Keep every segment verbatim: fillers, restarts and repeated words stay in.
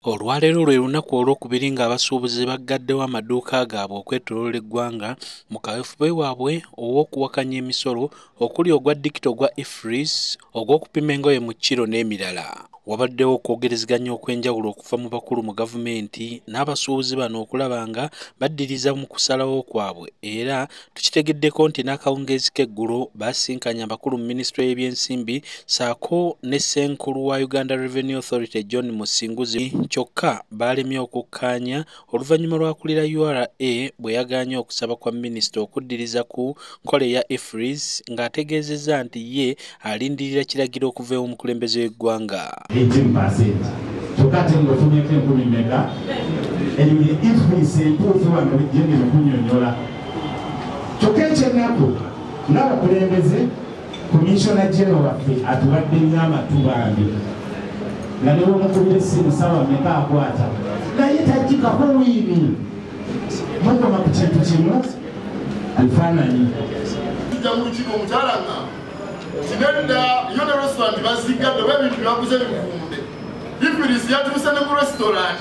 Olwaleero lwe lunaku olwokubiri ng'abasuubuzi baggaddewo amaduuka gaabwe okwetooloola eggwanga mu kaweefube waabwe ow'okuwakanya emisolo okuli ogwa digito ogwa I F R I S, ogw'okupima engoye mu kiro n'emirala. Wabaddewo okwogerezeganya okw'enjawulo okuva mu bakulu mu gavumenti n'abasuubuzi bano okulaba nga baddiriza mu kusalawo kwabwe, era tukitegeddeko nti n'akawungeezi k'eggulo baasinkanye abakulu mu minisitule y'ebyensimbi ssaako ne ssenkulu wa Uganda Revenue Authority John Musinguzi, kyokka baalemye okukkaanya oluvannyuma lw'akulira U R A bwe yagaanye okusaba kwa minisita okuddiriza ku nkola eya I F R I S ng'ategeezezza nti ye alindirira kiragiro okuva ew'omukulembeze w'eggwanga. eighteen percent. Kyokka ate ng'ofunyeeko enkumi mmeka eyo ye I F R I S entuufu wano ejjenge mukunnyonnyola. Kyokka ekyennaku ng'abakulembeze Commissioner General waffe atuwadde nnyo amatu bambi nga ne bw'omukubira essimu ssaawa mmeka akwata naye tajjikako wiini mukoma ku kintu kimu bifaananyi. Kijja mu lukiiko omukyala nga kinedda yo ne restaurant bazigadde oba ebintu byaguze bivumbe. I F R I S yatuuse ne ku restaurant.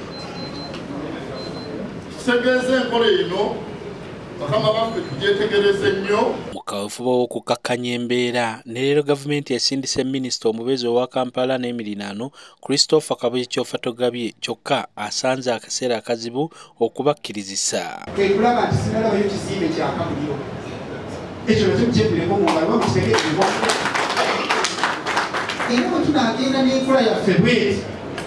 Kitegeeza enkola eno bakama baffe tugyetegereze nnyo. Mu kaweefube w'okukakkanya embeera ne leero gavumenti yasindise minisita omubeezi owa Kampala n'emiriraano Christopher Kabuye Kyofa Togabye, kyokka asanze akaseera akazibu okubakkirizisa. Ekulaba nti sinalabayo kizimbe kya kabuliro ekyo nakyo kyebireko mu ngalo bakitegeezebwa era bwe tunaagenda n'enkola yaffe bweti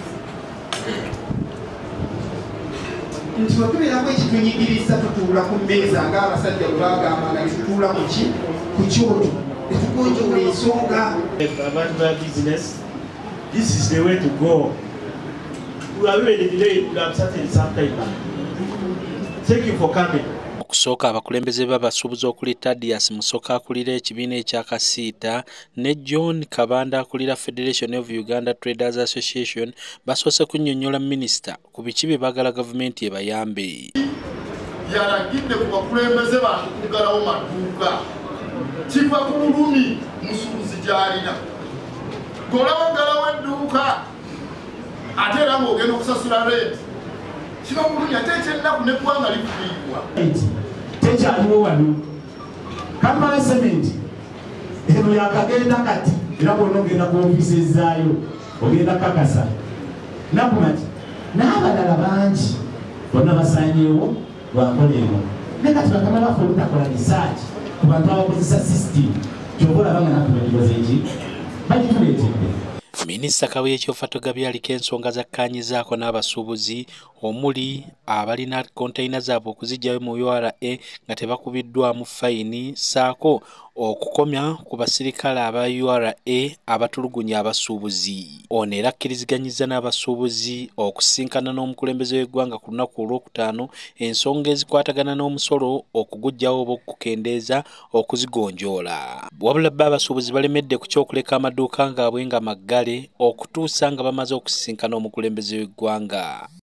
nti bwe tubeeramu ekitunyigiriza tutuula ku mmeeza ng'abasajja bwe bagamba nga netutuula ku ki ku kyoto netugonjoola ensonga. Abantu ba business, this is the way to go. We are really delayed, we have started sometime now. Thank you for coming. Okusooka abakulembeze b'abasuubuzi okuli Thaddeus Musoka akulira ekibiina ekya Kasiita ne John Kabanda akulira Federation of Uganda Traders Association basoose kunnyonnyola minisita ku biki bye baagala gavumenti ebayambe. Yalagidde ku bakulembeze bantu kuggalawo maduuka. Kiva ku bulumi musuubuzi gy'alina. Golawo ggalawo edduuka ate era ng'ogenda okusasula rent. Kiva ku bulumi ate ekyennaku n'eggwanga lifuuyibwa. Tekyaliwo wano Kampala Cement eno yakagenda kati era bwonna ogenda ku ofiisi ezaayo ogenda kakasa nakumati n'abalala bangi bonna basaanyeewo lwankola eno ne kati bakama baffe olutakola risaaki ku bantu abakozesa system kyova olaba nga nakubadiboza eki bagituleetedde. Minisita Kabuye Kyofa Togabye aliko ensonga zakkaanyizaako n'abasuubuzi omuli abalina konteyina zaabwe okuziggyayo mu U R A nga tebakubiddwamu fayini ssaako okukomya ku basirikale aba U R A abatulugunya abasuubuzi. Ono era akkiriziganyizza n'abasuubuzi okusinkana n'omukulembeze w'eggwanga ku lunaku olwokutaano ensonga ezikwatagana n'omusolo okuguggyawo oba okukendeeza okuzigonjoola. Wabula bba abasuubuzi balemedde ku ky'okuleka amaduuka gaabwe nga maggale okutuusa nga bamaze okusisinkana omukulembeze w'eggwanga.